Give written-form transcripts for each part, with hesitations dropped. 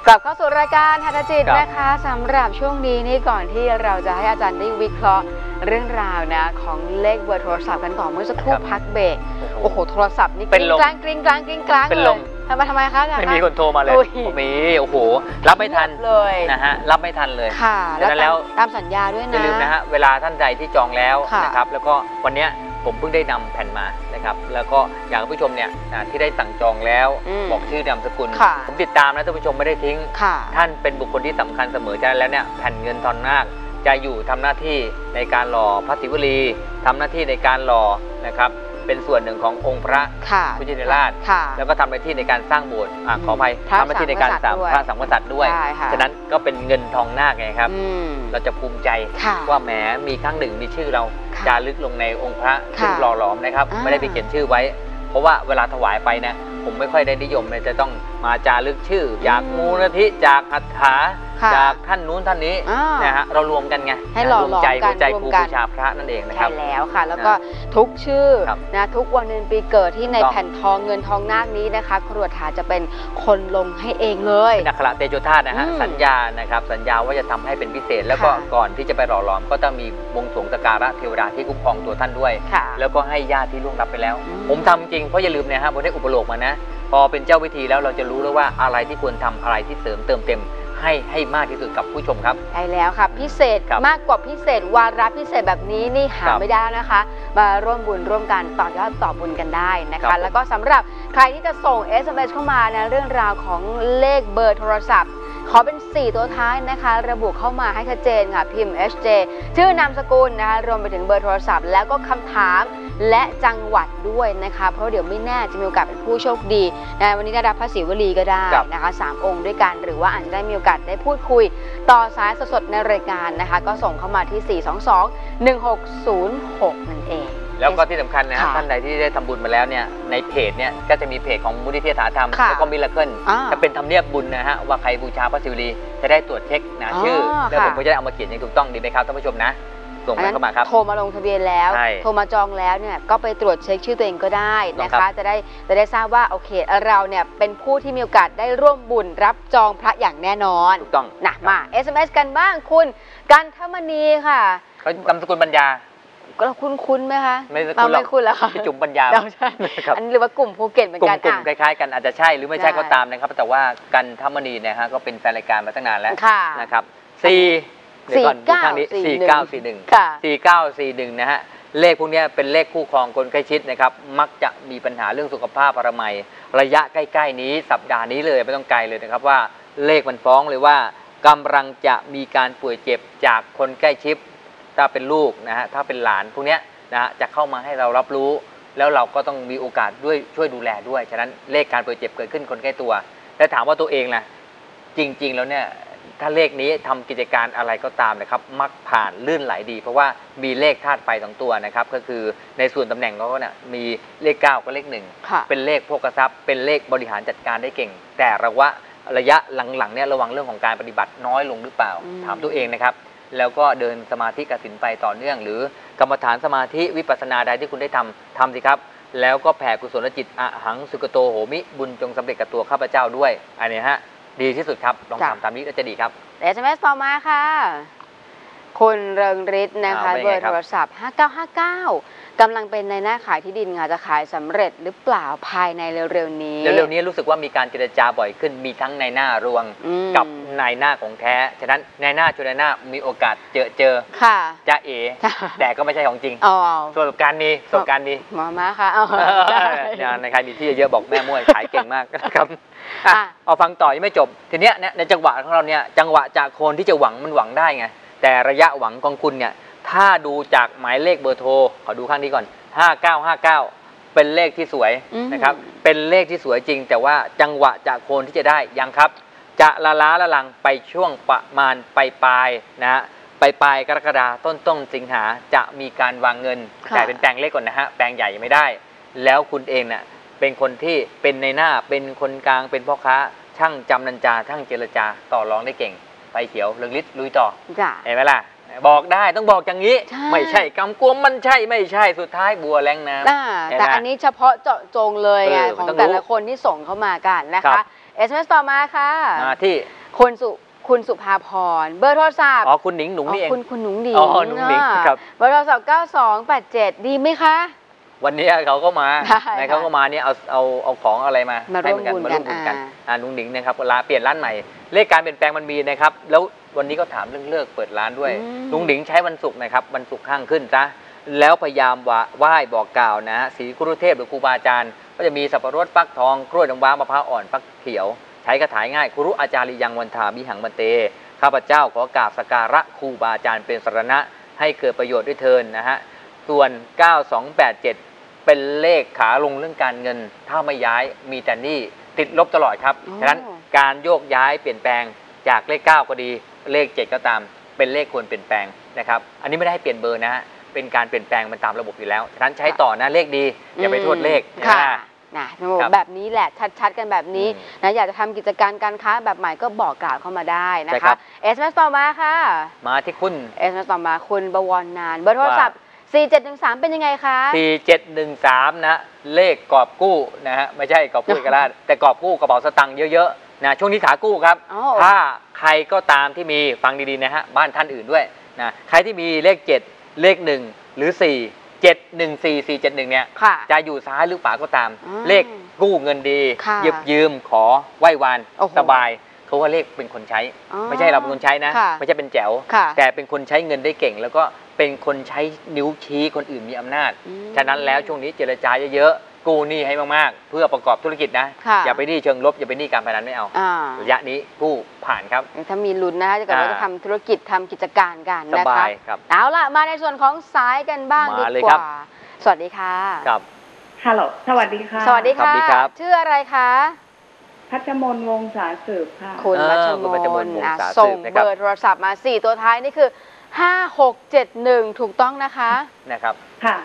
กลับเข้าสู่รายการหัตถจิตนะคะสำหรับช่วงนี้นี่ก่อนที่เราจะให้อาจารย์ได้วิเคราะห์เรื่องราวนะของเลขเบอร์โทรศัพท์กันต่อเมื่อสักครู่พักเบรกโอ้โหโทรศัพท์นี่กริ้งกลางกริ้งกลางกริ้งกลางเลยทำไมคะไม่มีคนโทรมาเลยมีโอ้โหรับไม่ทันเลยนะฮะรับไม่ทันเลยค่ะแล้วตามสัญญาด้วยนะอย่าลืมนะฮะเวลาท่านใดที่จองแล้วนะครับแล้วก็วันนี้ผมเพิ่งได้นำแผ่นมานะครับแล้วก็อยากให้ผู้ชมเนี่ยที่ได้สั่งจองแล้วบอกชื่อนามสกุลผมติดตามนะท่านผู้ชมไม่ได้ทิ้งท่านเป็นบุคคลที่สำคัญเสมอฉะนั้นแล้วเนี่ยแผ่นเงินทองนาคจะอยู่ทำหน้าที่ในการหล่อพระศิวลีทำหน้าที่ในการหล่อนะครับเป็นส่วนหนึ่งขององค์พระพุทธชินราชแล้วก็ทำหน้าที่ในการสร้างโบสถ์ขออภัยทำหน้าที่ในการสร้างพระสังฆกษัตริย์ด้วยฉะนั้นก็เป็นเงินทองนาคไงครับเราจะภูมิใจว่าแหมมีครั้งหนึ่งมีชื่อเราจารึกลงในองค์พระซึ่งหล่อหลอมนะครับไม่ได้ไปเขียนชื่อไว้เพราะว่าเวลาถวายไปนะผมไม่ค่อยได้นิยมเลยจะต้องมาจารึกชื่อจากมูลนิธิจากอัฏฐาจากท่านนู้นท่านนี้นะฮะเรารวมกันไงให้หล่อหลอมกันใจครูบูชาพระนั่นเองนะครับใช่แล้วค่ะแล้วก็ทุกชื่อนะทุกวันเดือนปีเกิดที่ในแผ่นทองเงินทองนาคนี้นะคะครูอัฏฐาจะเป็นคนลงให้เองเลยเป็นอักขระเตโชธาตุนะฮะสัญญานะครับสัญญาว่าจะทำให้เป็นพิเศษแล้วก็ก่อนที่จะไปหล่อหลอมก็ต้องมีบวงสรวงสักการะเทวดาที่คุ้มครองตัวท่านด้วยแล้วก็ให้ญาติที่ล่วงลับไปแล้วผมทำจริงเพราะอย่าลืมนะฮะผมได้อุปโลกมานะพอเป็นเจ้าวิธีแล้วเราจะรู้แล้วว่าอะไรที่ควรทำอะไรที่เสริมเติมเต็มให้มากที่สุดกับผู้ชมครับใช่แล้วครับพิเศษมากกว่าพิเศษวาระพิเศษแบบนี้นี่หาไม่ได้นะคะมาร่วมบุญร่วมกันต่อยอดต่อบุญกันได้นะคะแล้วก็สำหรับใครที่จะส่ง SMS เข้ามานะเรื่องราวของเลขเบอร์โทรศัพท์ขอเป็น4ตัวท้ายนะคะระบุเข้ามาให้ชัดเจนค่ะพิมพ์ HJ ชื่อนามสกุลนะคะรวมไปถึงเบอร์โทรศัพท์แล้วก็คำถามและจังหวัดด้วยนะคะเพราะเดี๋ยวไม่แน่จะมีโอกาสเป็นผู้โชคดีนะวันนี้ได้รับพระศิวลีก็ได้นะคะ3องค์ด้วยกันหรือว่าอาจจะได้มีโอกาสได้พูดคุยต่อสายสดๆในรายการนะคะก็ส่งเข้ามาที่422-1606นั่นเองแล้วก็ที่สำคัญนะท่านใดที่ได้ทำบุญมาแล้วเนี่ยในเพจเนี่ยก็จะมีเพจของมูลนิธิสาธรรมแล้วก็มิราเคิลจะเป็นธรรมเนียบบุญนะฮะว่าใครบูชาพระศิวลีจะได้ตรวจเช็คนะชื่อแล้วผมก็จะได้เอามาเขียนอย่างถูกต้องดีไหมครับท่านผู้ชมนะส่งเข้ามาครับโทรมาลงทะเบียนแล้วโทรมาจองแล้วเนี่ยก็ไปตรวจเช็คชื่อตัวเองก็ได้นะคะจะได้ทราบว่าโอเคเราเนี่ยเป็นผู้ที่มีโอกาสได้ร่วมบุญรับจองพระอย่างแน่นอนถูกต้องนะมา SMS กันบ้างคุณกันธมณีค่ะเขานามสกุลปัญญาเราคุ้นไหมคะไม่คุ้นแล้วค่ะจุ่มปัญญาอันนี้หรือว่ากลุ่มภูเก็ตเหมือนกันกลุ่มคล้ายๆกันอาจจะใช่หรือไม่ใช่ก็ตามนะครับแต่ว่ากันธมณีเนี่ยฮะก็เป็นแฟนรายการมาตั้งนานแล้วนะครับ4941นะฮะเลขพวกนี้เป็นเลขคู่ครองคนใกล้ชิดนะครับมักจะมีปัญหาเรื่องสุขภาพระมัยระยะใกล้ๆนี้สัปดาห์นี้เลยไม่ต้องไกลเลยนะครับว่าเลขมันฟ้องเลยว่ากำลังจะมีการป่วยเจ็บจากคนใกล้ชิดถ้าเป็นลูกนะฮะถ้าเป็นหลานพวกนี้นะฮะจะเข้ามาให้เรารับรู้แล้วเราก็ต้องมีโอกาสด้วยช่วยดูแลด้วยฉะนั้นเลขการป่วยเจ็บเกิดขึ้นคนใกล้ตัวแล้วถามว่าตัวเองล่ะจริงๆแล้วเนี่ยถ้าเลขนี้ทำกิจการอะไรก็ตามนะครับมักผ่านลื่นไหลดีเพราะว่ามีเลขธาตุไฟ2ตัวนะครับก็คือในส่วนตำแหน่งเขาเนี่ยมีเลข9กับเลข1เป็นเลขโภคทรัพย์เป็นเลขบริหารจัดการได้เก่งแต่ระยะหลังๆเนี่ยระวังเรื่องของการปฏิบัติน้อยลงหรือเปล่าถามตัวเองนะครับแล้วก็เดินสมาธิกับศีลไปต่อเนื่องหรือกรรมฐานสมาธิวิปัสสนาใดที่คุณได้ทำสิครับแล้วก็แผ่กุศลจิตอหังสุกโตโหมิบุญจงสำเร็จกับตัวข้าพเจ้าด้วยอันนี้ฮะดีที่สุดครับลองทำตามนี้ก็จะดีครับ SMS ต่อมาค่ะคุณเริงฤทธิ์นะคะเบอร์โทรศัพท์5959กำลังเป็นในหน้าขายที่ดินค่ะจะขายสำเร็จหรือเปล่าภายในเร็วๆนี้รู้สึกว่ามีการเจรจาบ่อยขึ้นมีทั้งในหน้ารวงกับในหน้าของแท้ฉะนั้นในหน้าชนในหน้ามีโอกาสเจอจะแต่ก็ไม่ใช่ของจริงประสบการณ์นี้มาค่ะในใครมีที่เยอะบอกแม่ม้วยขายเก่งมากนะครับเอาฟังต่อยังไม่จบทีเนี้ยในจังหวะของเราเนี่ยจังหวะจากคนที่จะหวังมันหวังได้ไงแต่ระยะหวังของคุณเนี่ยถ้าดูจากหมายเลขเบอร์โทรขอดูข้างนี้ก่อน5959เป็นเลขที่สวยนะครับเป็นเลขที่สวยจริงแต่ว่าจังหวะจากคนที่จะได้ยังครับจะละลังไปช่วงประมาณปลายนะฮะปลายกรกฎาต้นสิงหาจะมีการวางเงินแต่เป็นแปลงเล็กก่อนนะฮะแปลงใหญ่ยังไม่ได้แล้วคุณเองเนี่ยเป็นคนที่เป็นในหน้าเป็นคนกลางเป็นพ่อค้าช่างจำนันจาช่างเจรจาต่อรองได้เก่งไฟเขียวเรืองฤทธิ์ลุยต่อเห็นไหมล่ะบอกได้ต้องบอกอย่างนี้ไม่ใช่กำกวมมันใช่ไม่ใช่สุดท้ายบัวแรงน้ำแต่อันนี้เฉพาะเจาะจงเลยไงของแต่ละคนที่ส่งเข้ามากันนะคะ SMS ต่อมาค่ะมาที่คุณสุภาพรเบอร์โทรศัพท์อ๋อคุณหนิงหนุ่งนี่เองคุณหนุ่งหนิงอ๋อหนุ่งหนิงครับเบอร์โทรศัพท์9287 ดีไหมคะวันนี้เขาก็มาได้นะเขาก็มาเนี่ยเอาของอะไรมามาให้ร่วมเหมือนกันบุญมาร่วมบุญกักัน นนุ่งหนิงนะครับเปลี่ยนร้านใหม่เลขการเปลี่ยนแปลงมันมีนะครับแล้ววันนี้ก็ถามเรื่องเลิกเปิดร้านด้วยนุ่งหนิงใช้วันศุกร์นะครับวันศุกร์ข้างขึ้นซะแล้วพยายามไหว้บอกกล่าวนะศรีกุรุเทพหรือครูบาอาจารย์ก็จะมีสับปะรดฟักทองกล้วยน้ำว้ามะพร้าวอ่อนฟักเขียวใช้กระถายง่ายครูอาจาริยังวันถามิหังมันเตข้าพเจ้าขอกราบสักการะครูบาอาจารย์เป็นสรณะให้เกิดประโยชน์ด้วยเทินนะฮะส่วน 9287 เป็นเลขขาลงเรื่องการเงินถ้าไม่ย้ายมีแต่หนี้ติดลบตลอดครับฉะนั้นการโยกย้ายเปลี่ยนแปลงจากเลข 9 ก็ดีเลข 7 ก็ตามเป็นเลขควรเปลี่ยนแปลงนะครับอันนี้ไม่ได้ให้เปลี่ยนเบอร์นะฮะเป็นการเปลี่ยนแปลงมันตามระบบอยู่แล้วฉะนั้นใช้ต่อนะเลขดีอย่าไปโทษเลขค่ะนะแบบนี้แหละชัดๆกันแบบนี้นะอยากจะทำกิจการการค้าแบบใหม่ก็บอกกล่าวเข้ามาได้นะคะ SMS ต่อมาค่ะมาที่คุณ SMS ต่อมาคุณบวรนานเบอร์โทรศัพท์4713เป็นยังไงคะ 4713นะเลขกอบกู้นะฮะไม่ใช่กอบกู้กระดาษแต่กอบกู้กระเป๋าสตังค์เยอะๆนะช่วงนี้ขากู้ครับถ้าใครก็ตามที่มีฟังดีๆนะฮะบ้านท่านอื่นด้วยนะใครที่มีเลข7เลข1หรือ4 714471เนี่ยจะอยู่ซ้ายหรือขวาก็ตามเลขกู้เงินดียืมขอไหว้วานสบายเขาว่าเลขเป็นคนใช้ไม่ใช่เราเป็นคนใช้นะไม่ใช่เป็นแจ๋วแต่เป็นคนใช้เงินได้เก่งแล้วก็เป็นคนใช้นิ้วชี้คนอื่นมีอำนาจฉะนั้นแล้วช่วงนี้เจรจาเยอะๆกู้หนี้ให้มากๆเพื่อประกอบธุรกิจนะอย่าไปหนี้เชิงลบอย่าไปหนี้การพนันไม่เอาระยะนี้กู้ผ่านครับถ้ามีลุ้นนะคะจะเกิดว่าจะทำธุรกิจทำกิจการกันนะคะครับเอาล่ะมาในส่วนของสายกันบ้างดีกว่าสวัสดีค่ะครับฮัลโหลสวัสดีค่ะสวัสดีค่ะชื่ออะไรคะพัชมนวงศาสืบค่ะคุณพัชมนส่งเบอร์โทรศัพท์มา4ตัวท้ายนี่คือ5671ถูกต้องนะคะนะครับค่ะ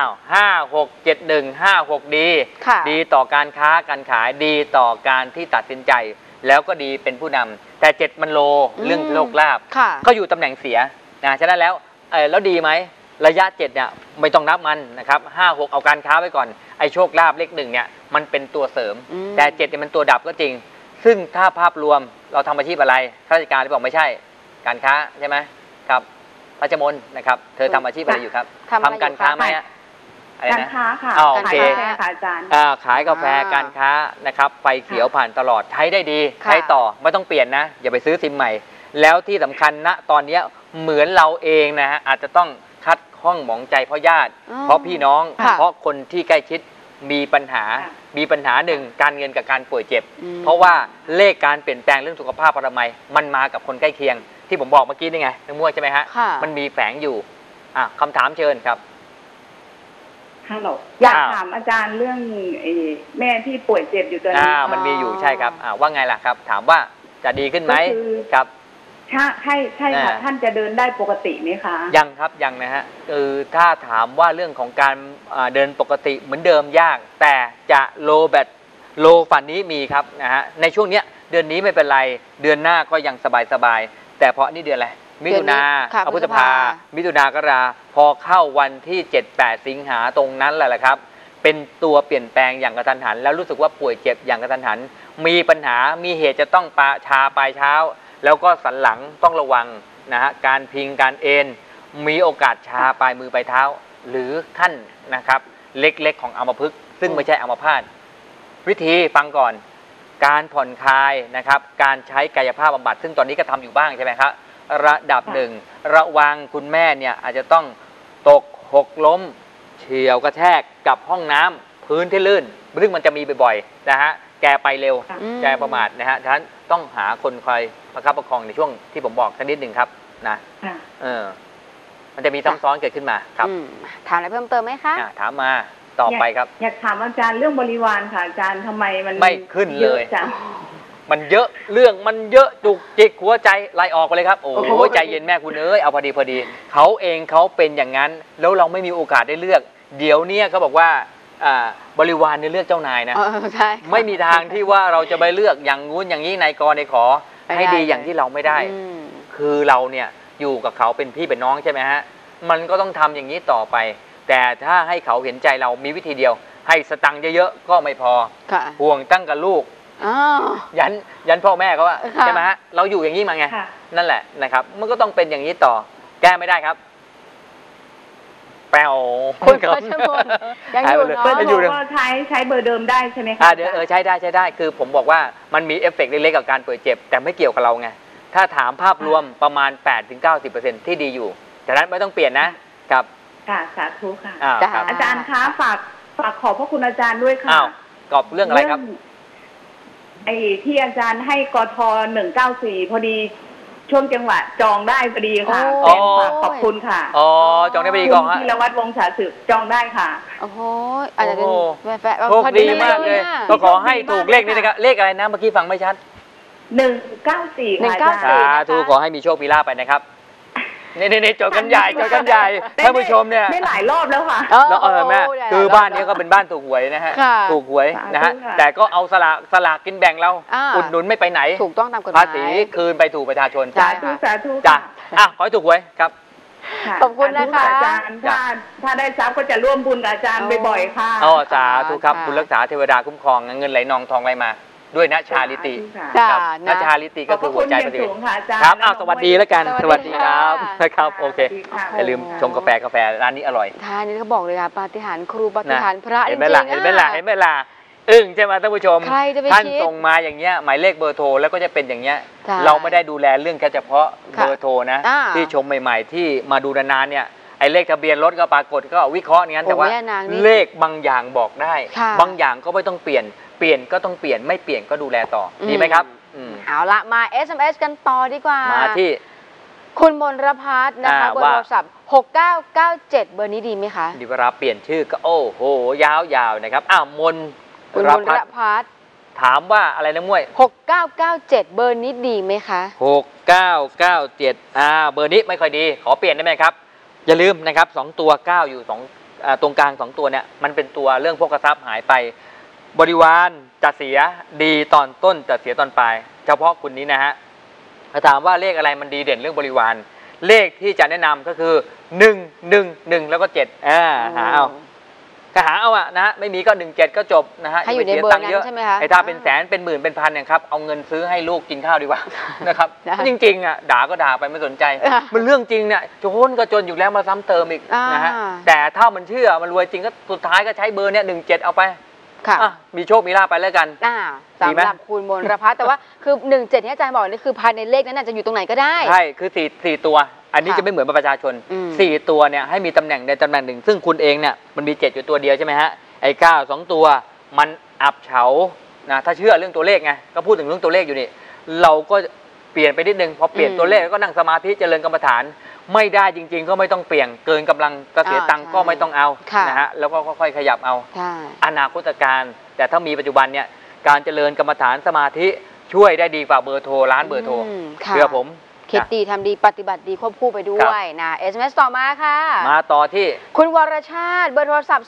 567156ดีดีต่อการค้าการขายดีต่อการที่ตัดสินใจแล้วก็ดีเป็นผู้นำแต่7มันโลเรื่องโลกลาภก็อยู่ตำแหน่งเสียนะฉะนั้นแล้วดีไหมระยะ7เนี่ยไม่ต้องนับมันนะครับ56เอาการค้าไว้ก่อนไอ้โชคลาภเลข1เนี่ยมันเป็นตัวเสริมแต่7เนี่ยมันตัวดับก็จริงซึ่งถ้าภาพรวมเราทำอาชีพอะไรข้าราชการหรือเปล่าไม่ใช่การค้าใช่ไหมครับพัชมนนะครับเธอทำอาชีพอะไรอยู่ครับทำการค้าไหมการค้าค่ะโอเคอาจารย์ขายกาแฟการค้านะครับไฟเขียวผ่านตลอดใช้ได้ดีใช้ต่อไม่ต้องเปลี่ยนนะอย่าไปซื้อซิมใหม่แล้วที่สำคัญณตอนนี้เหมือนเราเองนะฮะอาจจะต้องคัดข้องหมองใจเพราะญาติเพราะพี่น้องเพราะคนที่ใกล้ชิดมีปัญหาหนึ่งการเงินกับการป่วยเจ็บเพราะว่าเลขการเปลี่ยนแปลงเรื่องสุขภาพอนามัยมันมากับคนใกล้เคียงที่ผมบอกเมื่อกี้นี่ไงนักมวยใช่ไหมฮะมันมีแฝงอยู่คำถามเชิญครับฮัลโหลอยากถามอาจารย์เรื่องแม่ที่ป่วยเจ็บอยู่ตอนนี้มันมีอยู่ใช่ครับว่าไงล่ะครับถามว่าจะดีขึ้นไหมครับใช่ค่ะท่านจะเดินได้ปกติไหมคะยังครับยังนะฮะถ้าถามว่าเรื่องของการเดินปกติเหมือนเดิมยากแต่จะโลฝันนี้มีครับนะฮะในช่วงนี้เดือนนี้ไม่เป็นไรเดือนหน้าก็ยังสบายแต่เพราะนี่เดือนอะไรมิถุนาพฤษภามิถุนากราพอเข้าวันที่7-8สิงหาตรงนั้นแหละครับเป็นตัวเปลี่ยนแปลงอย่างกระทันหันแล้วรู้สึกว่าป่วยเจ็บอย่างกระทันหันมีปัญหามีเหตุจะต้องชาปลายเท้าแล้วก็สันหลังต้องระวังนะฮะการพิงการเอ็นมีโอกาสชาปลายมือปลายเท้าหรือขั้นนะครับเล็กๆของอัมพฤกษ์ซึ่งไม่ใช่อัมพาตวิธีฟังก่อนการผ่อนคลายนะครับการใช้กายภาพบำบัดซึ่งตอนนี้ก็ทำอยู่บ้างใช่ไหมครับระดับหนึ่งระวังคุณแม่เนี่ยอาจจะต้องตกหกล้มเฉียวกระแทกกับห้องน้ำพื้นที่ลื่นซึ่งมันจะมีบ่อยๆนะฮะแกไปเร็วแกประมาทนะฮะฉะนั้นต้องหาคนคอยประคับประคองในช่วงที่ผมบอกสักนิดหนึ่งครับนะมันจะมีซ้ำซ้อนเกิดขึ้นมาครับถามอะไรเพิ่มเติมไหมคะถามมาต่อไปครับอยากถามอาจารย์เรื่องบริวารค่ะอาจารย์ทำไมมันไม่ขึ้นเลยมันเยอะเรื่องมันเยอะจุกจิกหัวใจไล่ออกไปเลยครับโอ้โหใจเย็นแม่คุณเอ้ยเอาพอดีเขาเองเขาเป็นอย่างนั้นแล้วเราไม่มีโอกาสได้เลือกเดี๋ยวนี้เขาบอกว่าบริวารเนี่ยเลือกเจ้านายนะไม่มีทางที่ว่าเราจะไปเลือกอย่างงู้นอย่างนี้นายกในขอให้ดีอย่างที่เราไม่ได้คือเราเนี่ยอยู่กับเขาเป็นพี่เป็นน้องใช่ไหมฮะมันก็ต้องทำอย่างนี้ต่อไปแต่ถ้าให้เขาเห็นใจเรามีวิธีเดียวให้สตังค์เยอะๆก็ไม่พอห่วงตั้งกับลูกอ๋อยันพ่อแม่เขาอะค่ะใช่ไหมฮะเราอยู่อย่างนี้มาไงค่ะนั่นแหละนะครับมันก็ต้องเป็นอย่างนี้ต่อแก้ไม่ได้ครับแปลวคุณพัชรพลยังอยู่เนาะเบอร์ไม่โทอยู่รเลยก็ใช้เบอร์เดิมได้ใช่ไหมคะเดี๋ยวใช้ได้คือผมบอกว่ามันมีเอฟเฟกต์เล็กๆกับการป่วยเจ็บ แต่ไม่เกี่ยวกับเราไงถ้าถามภาพรวมประมาณ 8-90% ที่ดีอยู่จากนั้นไม่ต้องเปลี่ยนนะครับค่ะสาธุค่ะจ้ะครับอาจารย์คะฝากขอบพระคุณอาจารย์ด้วยค่ะอ้าวกอบเรื่องอะไรครับไอ้ที่อาจารย์ให้กท194พอดีช่วงจังหวะจองได้พอดีค่ะโอ้ฝากขอบคุณค่ะอ๋อจองได้พอดีกองฮะธีรวัตรวงศ์ฉาสืบจองได้ค่ะโอ้โหอาจจะเป็นโอ้โหแฟะๆโชคดีมากเลยอะก็ขอให้ถูกเลขนี้นะครับเลขอะไรนะเมื่อกี้ฟังไม่ชัด 194ค่ะอาจารย์ 194 สาธุขอให้มีโชคมีลาภไปนะครับนี่โจทย์กันใหญ่ท่านผู้ชมเนี่ยได้หลายรอบแล้วค่ะแล้วแม่คือบ้านนี้ก็เป็นบ้านถูกหวยนะฮะค่ะถูกหวยนะฮะสาธุค่ะแต่ก็เอาสลากกินแบ่งเราอ่าอุดหนุนไม่ไปไหนถูกต้องตามกฎหมายภาษีคืนไปถูกประชาชนใช่สาธุจ้ะขอให้ถูกหวยครับค่ะขอบคุณนะคะอาจารย์ถ้าได้ทรัพย์ก็จะร่วมบุญกับอาจารย์บ่อยๆค่ะอ๋อสาธุครับค่ะบุญรักษาเทวดาคุ้มครองเงินไหลนองทองไหลมาด้วยนะชาลิติจ้ะครับนะนะชาลิติก็คือหัวใจขปอบพฏิระเวคุณทอย่างสูงค่ะอาจารย์ครับสวัสดีแล้วกันสสวัวัสสดีดีค่ะครับนะครับโอเคสวัสดีค่ะอย่าลืมชงกาแฟร้านนี้อร่อยท่านนี้เขาบอกเลยค่ะปาฏิหาริย์ครูปาฏิหาริย์พระจเห็รินงไหมๆล่ะเห็นไหมล่ะอะเห็นไหมล่ะอึ้งใช่ไหมท่านผู้ชมใครจะไปท่านคิดส่งมาอย่างเงี้ยหมายเลขเบอร์โทรแล้วก็จะเป็นอย่างเงี้ยใช่เราไม่ได้ดูแลเรื่องแค่เฉพาะค่ะเบอร์โทรนะอ่าที่ชมใหม่ๆที่มาดูนานๆเนี่ยไอ้เลขทะเบียนรถก็ปรากฏก็วิเคราะห์อย่างนั้นโอ้แต่ว่าแม่นางนี่เลขบางอย่างบอกได้ค่ะบางอย่างก็ไม่ต้องเปลี่ยนก็ต้องเปลี่ยนไม่เปลี่ยนก็ดูแลต่ออมดีไหมครับอืมเอาละมา SMS กันต่อดีกว่ามาที่คุณมนรพัฒน์นะคะเบอร์ว่าโทรศัพท์6997 เบอร์นี้ดีไหมคะดีเวลาเปลี่ยนชื่อก็โอ้โหยาวๆนะครับมนคุณรมนพัรฒน์พัฒน์ถามว่าอะไรนะมวย 6997 เบอร์นี้ดีไหมคะ 6997เบอร์นี้ไม่ค่อยดีขอเปลี่ยนได้ไหมครับอย่าลืมนะครับ2ตัว9อยู่ตรงกลาง2ตัวเนี่ยมันเป็นตัวเรื่องพวกกระซับหายไปบริวารจะเสียดีตอนต้นจะเสียตอนปลายเฉพาะคุณนี้นะฮะถ้าถามว่าเลขอะไรมันดีเด่นเรื่องบริวารเลขที่จะแนะนำก็คือ111แล้วก็7หาเอาก็หาเอานะฮะไม่มีก็17ก็จบนะฮะให้อยู่ในาไปเบอร์ตังค์นั้นเยอะใช่ไหมคะไอ้ถ้าเป็นแสนเป็นหมื่นเป็นพันเนี่ยครับเอาเงินซื้อให้ลูกกินข้าวดีกว่า นะครับได้จริงๆอ่ะด่าก็ด่าไปไม่สนใจอ่ามันเรื่องจริงเนี่ยจนก็จนอยู่แล้วมาซ้ำเติมอีกนะฮะอ่าแต่ถ้ามันเชื่อมันรวยจริงก็สุดท้ายก็ใช้เบอร์เนี่ย17เอาไปค่ะมีโชคมีลาภไปแล้วกันสำหรับคุณมนรพัฒน์แต่ว่าคือ17ที่อาจารย์บอกนี่คือภายในเลขนั้นน่ะจะอยู่ตรงไหนก็ได้ใช่คือ4ตัว อันนี้ค่ะจะไม่เหมือนประชาชนอืม 4 ตัวเนี่ยให้มีตำแหน่งใดตำแหน่งหนึ่ง ซึ่งคุณเองเนี่ยมันมี7อยู่ตัวเดียวใช่ไหมฮะไอ้9 2ตัวมันอับเฉานะถ้าเชื่อเรื่องตัวเลขไงก็พูดถึงเรื่องตัวเลขอยู่นี่เราก็เปลี่ยนไปนิดนึงพอเปลี่ยนตัวเลขแล้วก็นั่งสมาธิเจริญกรรมฐานไม่ได้จริง ๆ ก็ไม่ต้องเปลี่ยนเกินกำลังก็เสียตังค์ก็ไม่ต้องเอาค่ะนะฮะแล้วก็ค่อยๆขยับเอาใช่อนาคตการแต่ถ้ามีปัจจุบันเนี่ยการเจริญกรรมฐานสมาธิช่วยได้ดีกว่าเบอร์โทรร้านเบอร์โทรค่ะเชื่อผมคิดดีทำดีปฏิบัติดีควบคู่ไปด้ครัวบยนะ SMS ต่อมาค่ะมาต่อที่คุณวรชาติเบอร์โทรศัพท์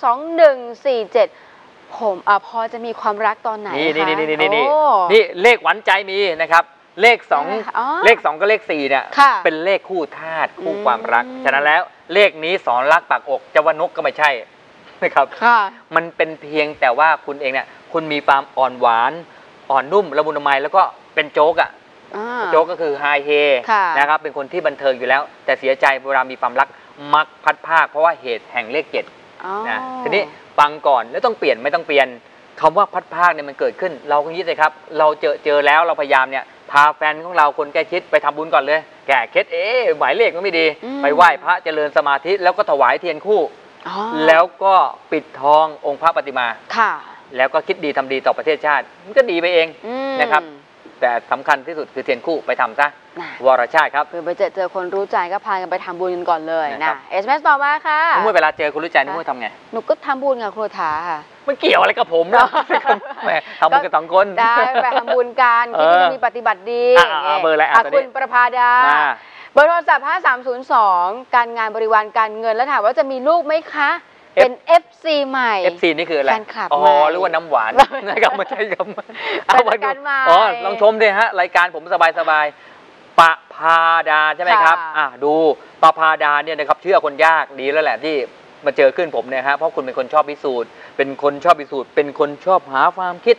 2147 ผมพอจะมีความรักตอนไหนนี่คะนี่โอ้นี่เลขหวานใจมีนะครับเลขอ๋อ 2เลข2กับเลข4เนี่ยค่ะเป็นเลขคู่ธาตุคู่อืมความรักฉะนั้นแล้วเลขนี้สอนรักปากอกจะว่านกก็ไม่ใช่นะครับค่ะมันเป็นเพียงแต่ว่าคุณเองเนี่ยคุณมีความอ่อนหวานอ่อนนุ่มละมุนละไมแล้วก็เป็นโจ๊กอ่ะ โจ๊กก็คือไฮเฮค่ะนะครับเป็นคนที่บันเทิงอยู่แล้ว แต่เสียใจเวลามีความรักมักพัดภาคเพราะว่าเหตุแห่งเลข7 อ๋อนะทีนี้ฟังก่อนแล้วต้องเปลี่ยนไม่ต้องเปลี่ยนคำว่าพัดภาคเนี่ยมันเกิดขึ้น เราก็ยึดเลยครับเราเจอแล้วเราพยายามเนี่ยพาแฟนของเราคนใกล้ชิดไปทำบุญก่อนเลย แก่เคล็ดหมายเลขมันไม่ดี ไปไหว้พระเจริญสมาธิแล้วก็ถวายเทียนคู่อ๋อแล้วก็ปิดทององค์พระปฏิมาค่ะแล้วก็คิดดีทำดีต่อประเทศชาติมันก็ดีไปเองอืมนะครับ แต่สำคัญที่สุดคือเทียนคู่ไปทำซะน่ะวรชาติครับคือไปเจอคนรู้ใจก็พากันไปทำบุญกันก่อนเลยนะครันะบ SMS ต่อมาค่ะเมื่อเวลาเจอคุณรู้ใจนี่เมื่อทำไงหนูก็ทำบุญกับครูถาค่ะมันเกี่ยวอะไรกับผมนะแหมทำบุญกันสองคนได้ไปทำบุญกันคิดดีมีปฏิบัติดีเบอร์อะไรตอนนี้คุณประภาดามาเบอร์โทรศัพท์5302 การงานบริวารการเงินแล้วถามว่าจะมีลูกไหมคะ เป็น FC ใหม่ FC นี่คืออะไรแฟนคลับอ๋อใหม่หรือว่าน้ำหวานนะครับไม่ใช่ครับเป็นรายการใหม่อ๋อลองชมดิฮะรายการผมสบายๆประภาดาใช่ไหมครับค่ะดูประภาดาเนี่ยนะครับเชื่อคนยากดีแล้วแหละที่มาเจอขึ้นผมเนี่ยฮะเพราะคุณเป็นคนชอบพิสูจน์เป็นคนชอบพิสูจน์เป็นคนชอบหาความคิด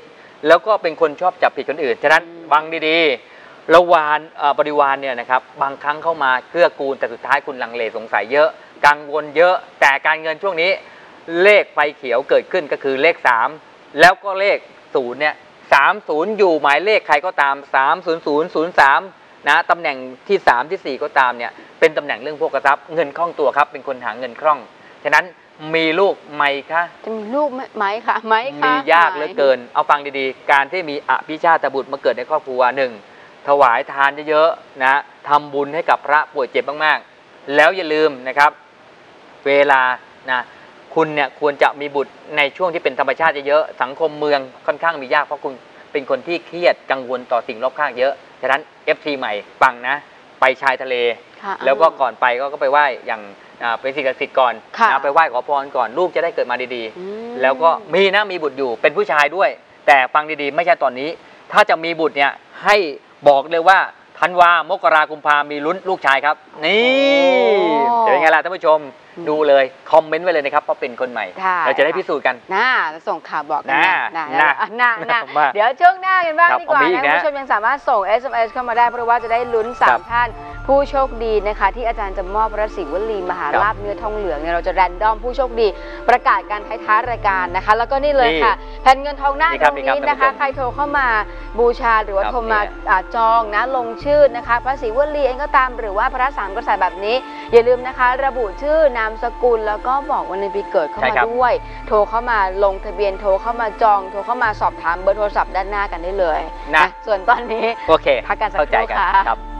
แล้วก็เป็นคนชอบจับผิดคนอื่นฉะนั้นฟังดีๆระวานบริวารเนี่ยนะครับบางครั้งเข้ามาเกื้อกูลแต่สุดท้ายคุณลังเลสงสัยเยอะกังวลเยอะแต่การเงินช่วงนี้เลขไฟเขียวเกิดขึ้นก็คือเลข3แล้วก็เลข0เนี่ย30อยู่หมายเลขใครก็ตาม30003นะตำแหน่งที่3ที่4ก็ตามเนี่ยเป็นตำแหน่งเรื่องโภคทรัพย์เงินคล่องตัวครับเป็นคนหาเงินคล่องฉะนั้นมีลูกไหมคะจะมีลูกไหมคะไหมคะมียากเหลือเกินเอาฟังดีๆการที่มีอภิชาตบุตรมาเกิดในครอบครัว1ถวายทานเยอะๆนะทำบุญให้กับพระป่วยเจ็บมากๆแล้วอย่าลืมนะครับเวลานะคุณเนี่ยควรจะมีบุตรในช่วงที่เป็นธรรมชาติเยอะๆสังคมเมืองค่อนข้างมียากเพราะคุณเป็นคนที่เครียดกังวลต่อสิ่งรอบข้างเยอะฉะนั้น FC ใหม่ฟังนะไปชายทะเลแล้วก็ก่อนไปก็ไปไหว้อย่างเป็นสิ่งศักดิ์สิทธิ์ก่อนไปไหว้ขอพรก่อนลูกจะได้เกิดมาดีๆแล้วก็มีบุตรอยู่เป็นผู้ชายด้วยแต่ฟังดีๆไม่ใช่ตอนนี้ถ้าจะมีบุตรเนี่ยให้บอกเลยว่าธันวามกรากุมภามีลุ้นลูกชายครับนี่เดี๋ยวยังไงล่ะท่านผู้ชมดูเลยคอมเมนต์ไว้เลยนะครับเพราะเป็นคนใหม่เราจะได้พิสูจน์กันส่งข่าวบอกกันนะเดี๋ยวช่วงหน้ากันบ้างดีกว่านะคุณผู้ชมยังสามารถส่ง SMS เข้ามาได้เพราะว่าจะได้ลุ้น3ท่านผู้โชคดีนะคะที่อาจารย์จะมอบพระศิวลีมหาลาภเนื้อทองเหลืองเนี่ยเราจะแรนดอมผู้โชคดีประกาศการท้ายรายการนะคะแล้วก็นี่เลยค่ะแผ่นเงินทองหน้าตรงนี้นะคะใครโทรเข้ามาบูชาหรือว่าโทรมาจองนะลงชื่อนะคะพระศิวลีเองก็ตามหรือว่าพระสามกษัตริย์แบบนี้อย่าลืมนะคะระบุชื่อนามสกุลแล้วก็บอกวันปีเกิดเข้ามาด้วยโทรเข้ามาลงทะเบียนโทรเข้ามาจองโทรเข้ามาสอบถามเบอร์โทรศัพท์ด้านหน้ากันได้เลยนะส่วนตอนนี้โอเคพักกันสักครู่ค่ะ